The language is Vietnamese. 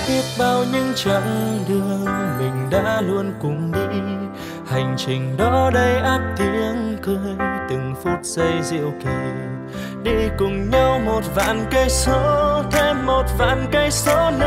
Biết bao những chặng đường mình đã luôn cùng đi, hành trình đó đầy ắp tiếng cười, từng phút giây diệu kỳ. Đi cùng nhau 1 vạn cây số, thêm 1 vạn cây số nữa.